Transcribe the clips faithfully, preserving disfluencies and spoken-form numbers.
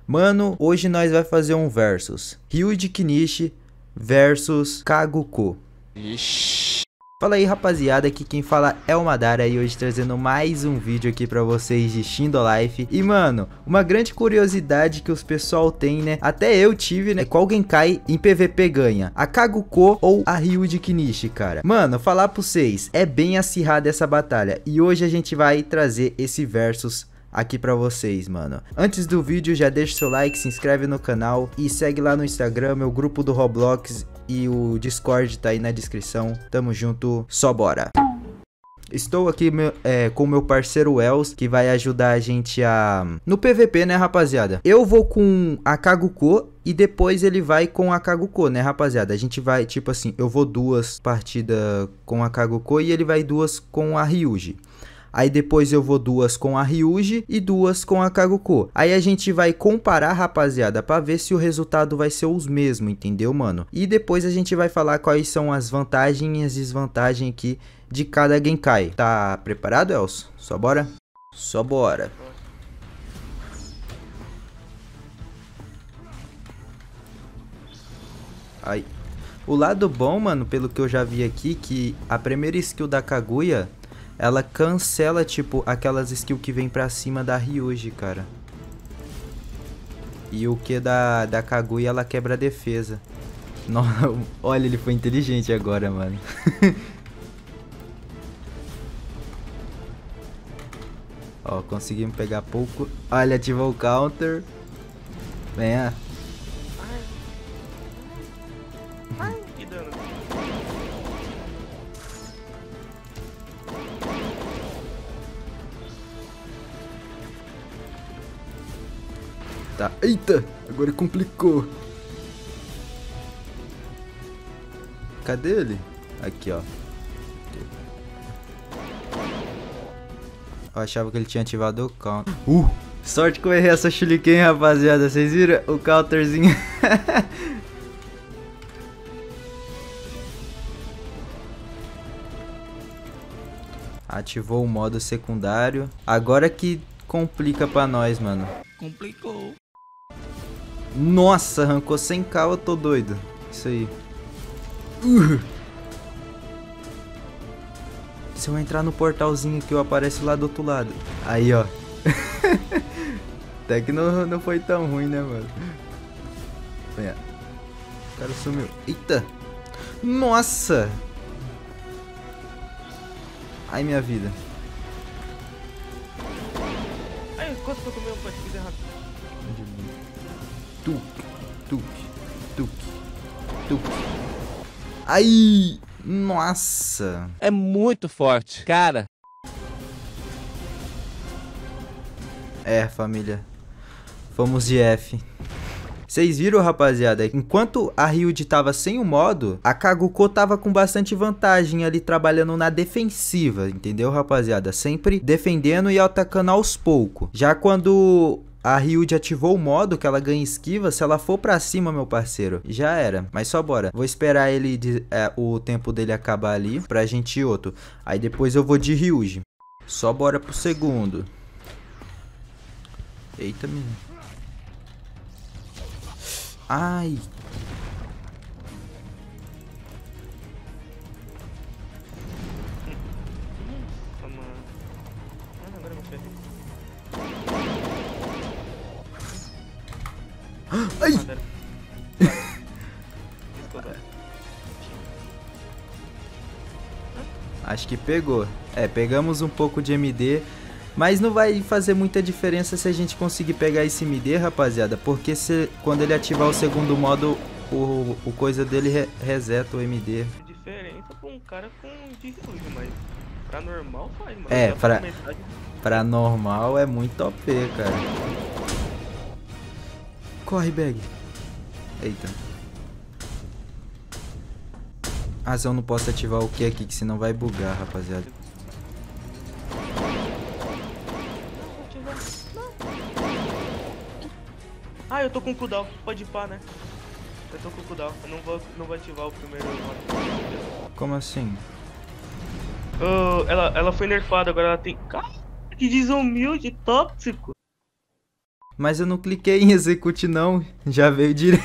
Mano, hoje nós vai fazer um versus Ryuji Kinishi versus Kaguko. Ixi. Fala aí, rapaziada, aqui quem fala é o Madara e hoje trazendo mais um vídeo aqui pra vocês de Shindo Life. E mano, uma grande curiosidade que os pessoal tem, né, até eu tive, né, qual Genkai em P V P ganha, a Kaguko ou a Ryuji Kinishi, cara. Mano, falar pra vocês, é bem acirrada essa batalha e hoje a gente vai trazer esse versus aqui pra vocês, mano. Antes do vídeo, já deixa seu like, se inscreve no canal e segue lá no Instagram, meu grupo do Roblox e o Discord tá aí na descrição. Tamo junto, só bora! Estou aqui meu, é, com meu parceiro Els, que vai ajudar a gente a... no P V P, né, rapaziada? Eu vou com a Kaguko e depois ele vai com a Kaguko, né, rapaziada? A gente vai, tipo assim, eu vou duas partidas com a Kaguko e ele vai duas com a Ryuji. Aí depois eu vou duas com a Ryuji e duas com a Kaguko. Aí a gente vai comparar, rapaziada, pra ver se o resultado vai ser os mesmos, entendeu, mano? E depois a gente vai falar quais são as vantagens e as desvantagens aqui de cada Genkai. Tá preparado, Elcio? Só bora? Só bora. Aí. O lado bom, mano, pelo que eu já vi aqui, que a primeira skill da Kaguya... ela cancela, tipo, aquelas skills que vem pra cima da Ryuji, cara. E o que da, da Kaguya, ela quebra a defesa. No... Olha, ele foi inteligente agora, mano. Ó, conseguimos pegar pouco. Olha, ativou o counter. Venha. Ai. Ai, que dano. Tá, eita, agora complicou. Cadê ele? Aqui, ó. Eu achava que ele tinha ativado o counter. Uh, sorte que eu errei essa shuriken, rapaziada. Vocês viram o counterzinho? Ativou o modo secundário. Agora que complica pra nós, mano. Complicou. Nossa, arrancou cem k, eu tô doido. Isso aí. Uh. Se eu entrar no portalzinho que eu apareço lá do outro lado. Aí, ó. Até que não, não foi tão ruim, né, mano? Olha. O cara sumiu. Eita. Nossa. Ai, minha vida. Ai, quanto que eu tomei um punch? Fiz errado. Tuk, tuk, tuk, tuk. Ai, nossa. É muito forte, cara. É, família. Fomos de F. Vocês viram, rapaziada? Enquanto a Ryuji tava sem o modo, a Kaguko tava com bastante vantagem ali trabalhando na defensiva, entendeu, rapaziada? Sempre defendendo e atacando aos poucos. Já quando a Ryuji ativou o modo que ela ganha esquiva, se ela for pra cima, meu parceiro, já era. Mas só bora. Vou esperar ele de, é, o tempo dele acabar ali pra gente ir outro. Aí depois eu vou de Ryuji. Só bora pro segundo. Eita, menino. Ai. Ai. Acho que pegou. É, pegamos um pouco de M D. Mas não vai fazer muita diferença se a gente conseguir pegar esse M D, rapaziada. Porque se, quando ele ativar o segundo modo, o, o coisa dele re, reseta o M D. Diferença pra um cara com desluxo, mas pra normal faz, mano. É, pra, pra normal é muito O P, cara. Corre, bag. Eita. Ah, se eu não posso ativar o que aqui, que senão vai bugar, rapaziada. Ah, eu tô com cooldown, pode ir pá, né? Eu tô com cooldown, eu não vou, não vou ativar o primeiro modo. Como assim? Uh, ela, ela foi nerfada, agora ela tem... Cara, que desumilde, tóxico. Mas eu não cliquei em execute não, já veio direto.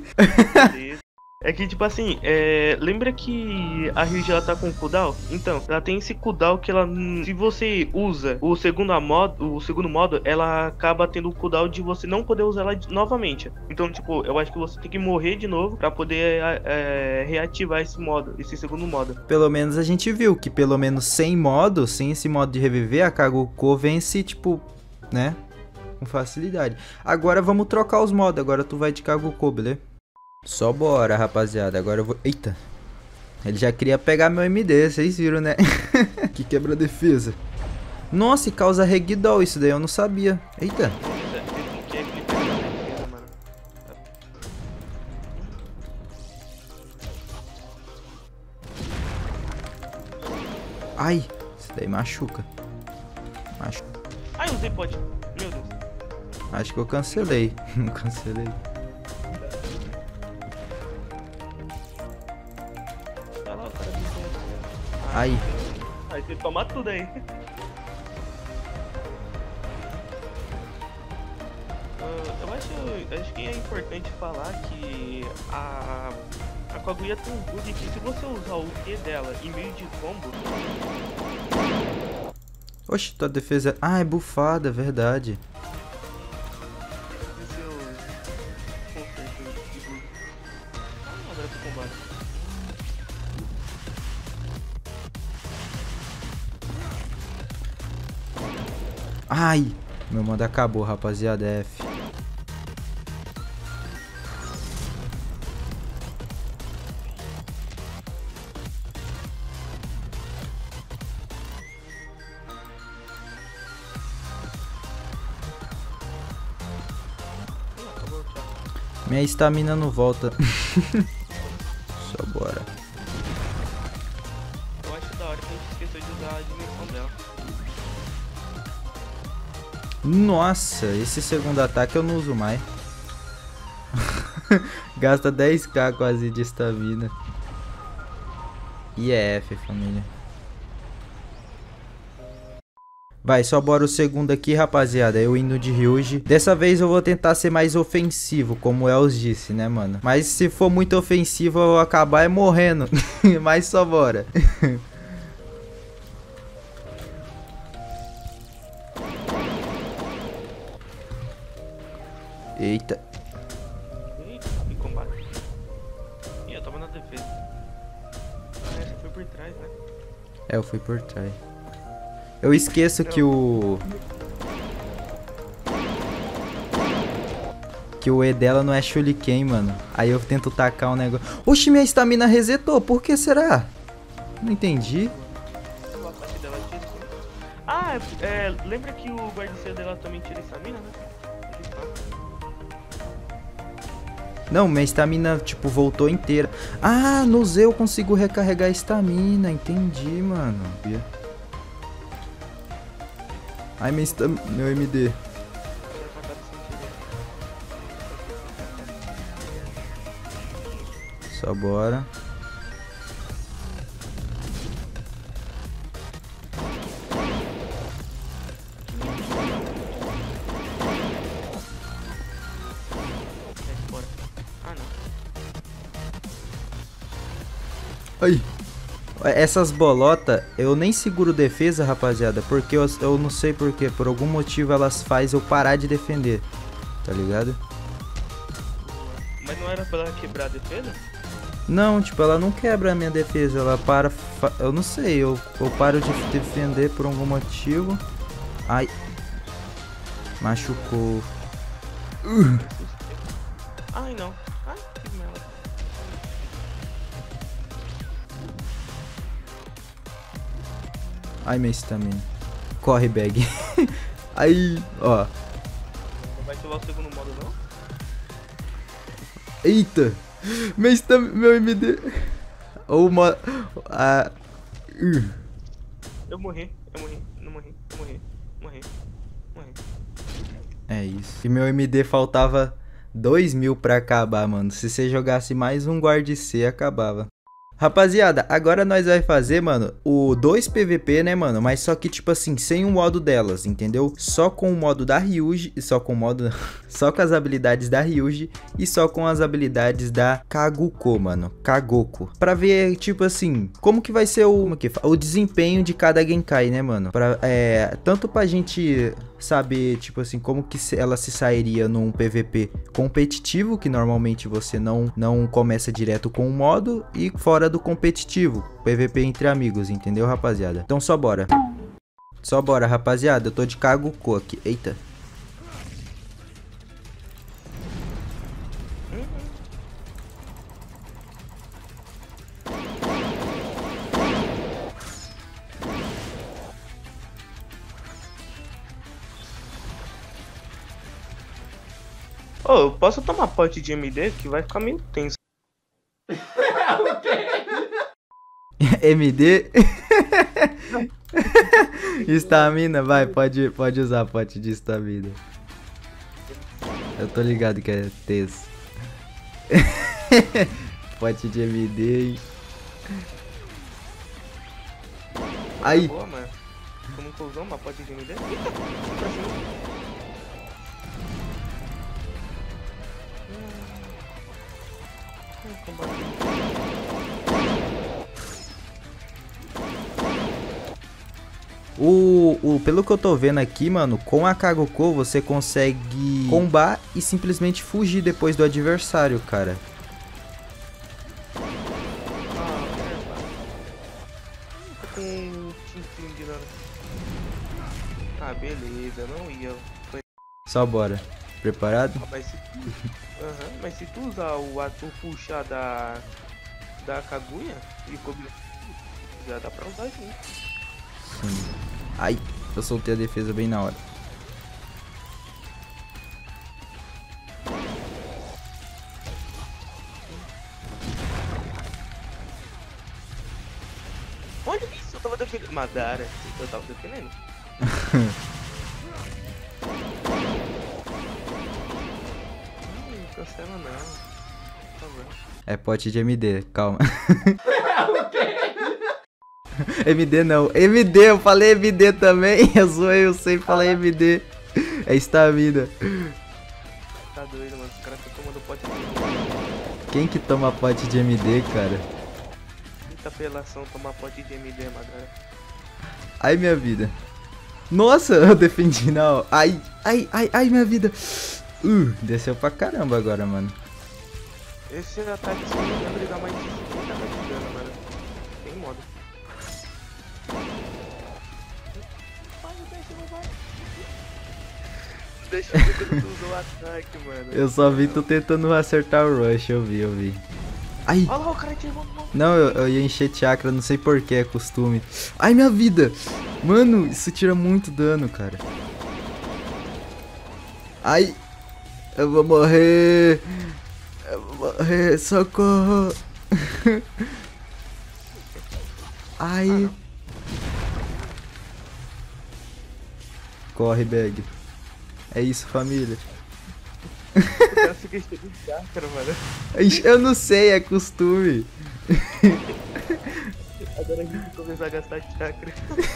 É que, tipo assim, é... lembra que a Ryuji ela tá com cooldown? Então, ela tem esse cooldown que ela, se você usa o segundo modo, o segundo modo, ela acaba tendo o cooldown de você não poder usar ela novamente. Então, tipo, eu acho que você tem que morrer de novo pra poder é, reativar esse modo, esse segundo modo. Pelo menos a gente viu que pelo menos sem modo, sem esse modo de reviver, a Kaguko vence, tipo, né, com facilidade. Agora vamos trocar os modos, agora tu vai de Kaguko, beleza? Só bora, rapaziada. Agora eu vou... Eita. Ele já queria pegar meu M D, vocês viram, né? Que quebra a defesa. Nossa, e causa Ragdoll. Isso daí eu não sabia. Eita. Ai, isso daí machuca. Machuca. Ai, usei pode. Meu Deus. Acho que eu cancelei. Não cancelei. Aí. Aí você toma tudo aí. Uh, eu acho, eu acho que é importante falar que a, a Kaguya tem um bug que se você usar o Q dela em meio de combo... Oxe, tua defesa... Ah, é bufada, verdade. Ai, meu mando acabou, rapaziada. F. Minha estamina não volta. Só bora. Eu acho da hora que a gente esqueceu de usar a dimensão dela. Nossa, esse segundo ataque eu não uso mais. Gasta dez k quase de estamina. E é F, família. Vai, só bora o segundo aqui, rapaziada. Eu indo de Ryuji. Dessa vez eu vou tentar ser mais ofensivo, como o Els disse, né, mano? Mas se for muito ofensivo, eu vou acabar é morrendo. Mas só bora. Eita. Eita, em combate. Ih, eu tava na defesa. Ah, essa foi por trás, né? É, eu fui por trás. Eu esqueço que o... Que o E dela não é Shuriken, mano. Aí eu tento tacar um negócio... Oxi, minha estamina resetou. Por que será? Não entendi. Ah, é, lembra que o guarda-ceia dela também tira estamina, né? Não, minha estamina, tipo, voltou inteira. Ah, no Z eu consigo recarregar a estamina. Entendi, mano. Ai, minha estam... meu M D. Só bora. Ai. Essas bolotas, eu nem seguro defesa, rapaziada, porque eu, eu não sei porquê, por algum motivo elas fazem eu parar de defender, tá ligado? Mas não era pra ela quebrar a defesa? Não, tipo, ela não quebra a minha defesa, ela para, eu não sei, eu, eu paro de defender por algum motivo. Ai. Machucou. Uh. Ai, não. Ai, que merda. Ai, minha estamina. Corre, bag. Aí, ó. Não vai ativar o segundo modo, não? Eita. Minha estamina, meu M D. Ou uma... Ah, uh. Eu morri, eu morri, não morri, eu morri, morri, morri. É isso. E meu M D faltava dois mil pra acabar, mano. Se você jogasse mais um guarda-C, acabava. Rapaziada, agora nós vai fazer, mano, o dois P V P, né, mano? Mas só que, tipo assim, sem o modo delas, entendeu? Só com o modo da Ryuji, só com o modo... só com as habilidades da Ryuji e só com as habilidades da Kaguko, mano. Kagoko. Pra ver, tipo assim, como que vai ser o... Como que, o desempenho de cada Genkai, né, mano? Pra, é, tanto pra gente saber, tipo assim, como que ela se sairia num P V P competitivo, que normalmente você não, não começa direto com o modo, e fora do competitivo, P V P entre amigos, entendeu, rapaziada? Então só bora. Só bora, rapaziada. Eu tô de Kaguko aqui. Eita. Ô, oh, eu posso tomar pote de M D que vai ficar meio tenso. M D? Estamina, vai, pode, pode usar pote de estamina. Eu tô ligado que é tenso. Pote de M D, hein? Aí. Boa, mano. Tu nunca usou uma pote de M D? O, o, pelo que eu tô vendo aqui, mano, com a Kaguko você consegue combar e simplesmente fugir depois do adversário, cara. Ah, beleza, não ia. Só bora. Preparado? Ah, mas, se tu... uhum, mas se tu usar o ator puxar da da Kaguya e cobrir, já dá pra usar sim. Sim. Ai, eu soltei a defesa bem na hora. Onde isso? Eu tava defendendo. Madara, eu tava defendendo. Não cancela não. Por favor. É pote de M D, calma. M D não, M D, eu falei M D também. Eu zoei, eu sempre falei M D. É estamina. Tá doido, mano, os caras estão tomando pote de M D. Quem que toma pote de M D, cara? Muita apelação tomar pote de M D, Madara. Ai, minha vida. Nossa, eu defendi, não. Ai, ai, ai, ai, minha vida. Uh, desceu pra caramba agora, mano. Esse ataque, se não me engano, ele dá mais de cinquenta de dano, mano. Tem modo. Deixa eu ver quando tu usou o ataque, mano. Eu só vi tu tentando acertar o rush, eu vi, eu vi. Ai! Olha lá, o cara tirou. Não, eu, eu ia encher chakra, não sei porquê, é costume. Ai, minha vida! Mano, isso tira muito dano, cara. Ai! Eu vou morrer! Eu vou morrer, socorro! Ai! Corre, Bag. É isso, família. O cara fica enchendo de chakra, mano. Eu não sei, é costume. Agora a gente começar a gastar chakra.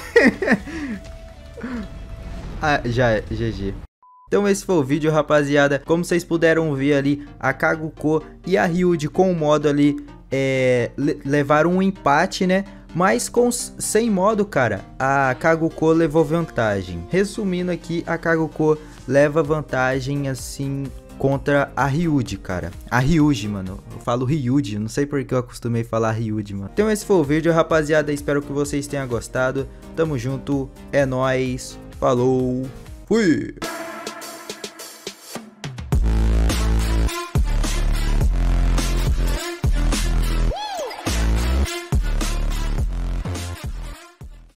Ah, já é, G G. Então esse foi o vídeo, rapaziada. Como vocês puderam ver ali, a Kaguko e a Ryuji com o modo ali é, levaram um empate, né? Mas com, sem modo, cara, a Kaguko levou vantagem. Resumindo aqui, a Kaguko leva vantagem, assim, contra a Ryuji, cara. A Ryuji, mano. Eu falo Ryuji, não sei porque eu acostumei falar Ryuji, mano. Então esse foi o vídeo, rapaziada. Espero que vocês tenham gostado. Tamo junto, é nóis. Falou, fui!